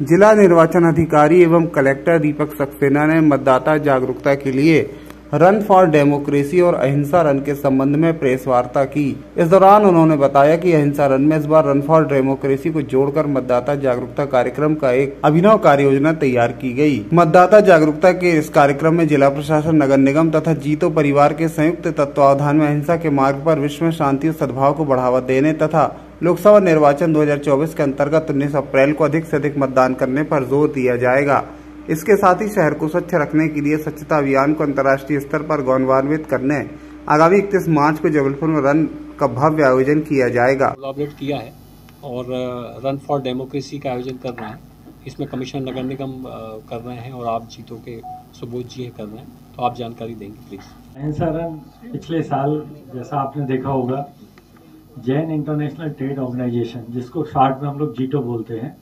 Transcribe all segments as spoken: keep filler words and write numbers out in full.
जिला निर्वाचन अधिकारी एवं कलेक्टर दीपक सक्सेना ने मतदाता जागरूकता के लिए रन फॉर डेमोक्रेसी और अहिंसा रन के संबंध में प्रेस वार्ता की। इस दौरान उन्होंने बताया कि अहिंसा रन में इस बार रन फॉर डेमोक्रेसी को जोड़कर मतदाता जागरूकता कार्यक्रम का एक अभिनव कार्य योजना तैयार की गई। मतदाता जागरूकता के इस कार्यक्रम में जिला प्रशासन, नगर निगम तथा जीतो परिवार के संयुक्त तत्वावधान में अहिंसा के मार्ग पर विश्व में शांति और सद्भाव को बढ़ावा देने तथा लोकसभा निर्वाचन दो हज़ार चौबीस के अंतर्गत उन्नीस अप्रैल को अधिक से अधिक मतदान करने पर जोर दिया जाएगा। इसके साथ ही शहर को स्वच्छ रखने के लिए स्वच्छता अभियान को अंतर्राष्ट्रीय स्तर पर गौरवान्वित करने आगामी इकतीस मार्च को जबलपुर में रन का भव्य आयोजन किया जाएगा। कोलैबोरेट किया है और रन फॉर डेमोक्रेसी का आयोजन कर रहे हैं। इसमें कमिश्नर नगर निगम कर रहे हैं और आप जीतो के सुबोध जी कर रहे हैं, तो आप जानकारी देंगे प्लीज। अहिंसा रन पिछले साल जैसा आपने देखा होगा, जैन इंटरनेशनल ट्रेड ऑर्गेनाइजेशन, जिसको शॉर्ट में हम लोग जीटो बोलते हैं,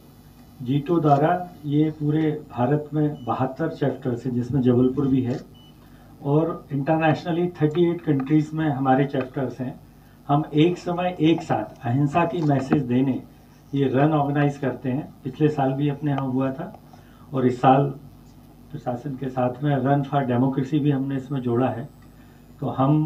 जीटो द्वारा ये पूरे भारत में बहत्तर चैप्टर्स हैं, जिसमें जबलपुर भी है, और इंटरनेशनली अड़तीस कंट्रीज में हमारे चैप्टर्स हैं। हम एक समय एक साथ अहिंसा की मैसेज देने ये रन ऑर्गेनाइज करते हैं। पिछले साल भी अपने यहाँ हुआ था और इस साल प्रशासन के साथ में रन फॉर डेमोक्रेसी भी हमने इसमें जोड़ा है। तो हम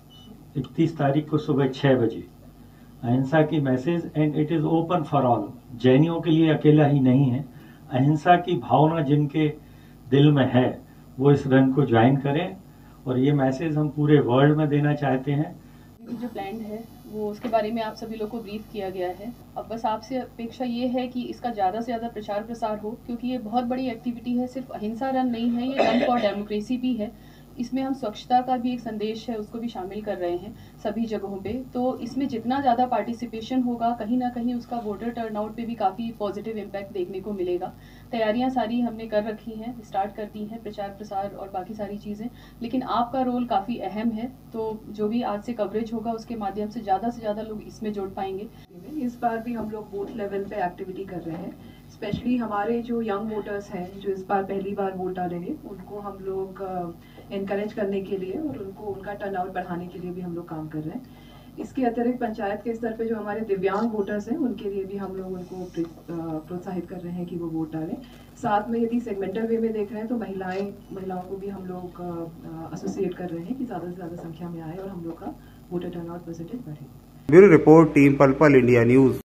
इकतीस तारीख को सुबह छः बजे अहिंसा की message, and it is open for all, जैनियों के लिए अकेला ही नहीं है। अहिंसा की भावना जिनके दिल में है वो इस रन को ज्वाइन करें, और ये मैसेज हम पूरे वर्ल्ड में देना चाहते हैं। जो प्लान है वो उसके बारे में आप सभी लोग को ब्रीफ किया गया है। अब बस आपसे अपेक्षा ये है कि इसका ज़्यादा से ज़्यादा प्रचार प्रसार हो, क्योंकि ये बहुत बड़ी एक्टिविटी है। सिर्फ अहिंसा रन नहीं है, ये रन फॉर डेमोक्रेसी भी है। इसमें हम स्वच्छता का भी एक संदेश है उसको भी शामिल कर रहे हैं सभी जगहों पे। तो इसमें जितना ज़्यादा पार्टिसिपेशन होगा, कहीं ना कहीं उसका वोटर टर्नआउट पे भी काफ़ी पॉजिटिव इम्पैक्ट देखने को मिलेगा। तैयारियां सारी हमने कर रखी हैं, स्टार्ट कर दी हैं, प्रचार प्रसार और बाकी सारी चीज़ें, लेकिन आपका रोल काफ़ी अहम है। तो जो भी आज से कवरेज होगा उसके माध्यम से ज़्यादा से ज़्यादा लोग इसमें जुड़ पाएंगे। इस बार भी हम लोग बूथ लेवल पे एक्टिविटी कर रहे हैं। स्पेशली हमारे जो यंग वोटर्स हैं जो इस बार पहली बार वोट डालेंगे, उनको हम लोग इनकरेज करने के लिए और उनको उनका टर्नआउट बढ़ाने के लिए भी हम लोग काम कर रहे हैं। इसके अतिरिक्त पंचायत के स्तर पे जो हमारे दिव्यांग वोटर्स हैं उनके लिए भी हम लोग उनको प्रोत्साहित कर रहे हैं कि वो वोट डालें। साथ में यदि सेगमेंटल वे में देख रहे हैं तो महिलाएं महिलाओं को भी हम लोग एसोसिएट कर रहे हैं कि ज़्यादा से ज़्यादा संख्या में आए और हम लोग का वोटर टर्नआउट परसेंटेज बढ़े। Bureau report, team Pal Pal India news.